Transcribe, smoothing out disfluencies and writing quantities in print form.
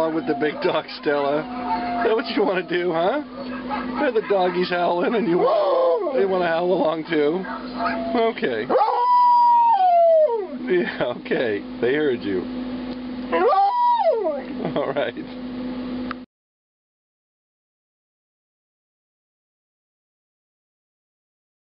along with the big dog, Stella? Is that what you want to do, huh? There the doggies howling and you want to howl along too? Okay. Yeah, okay. They heard you. All right.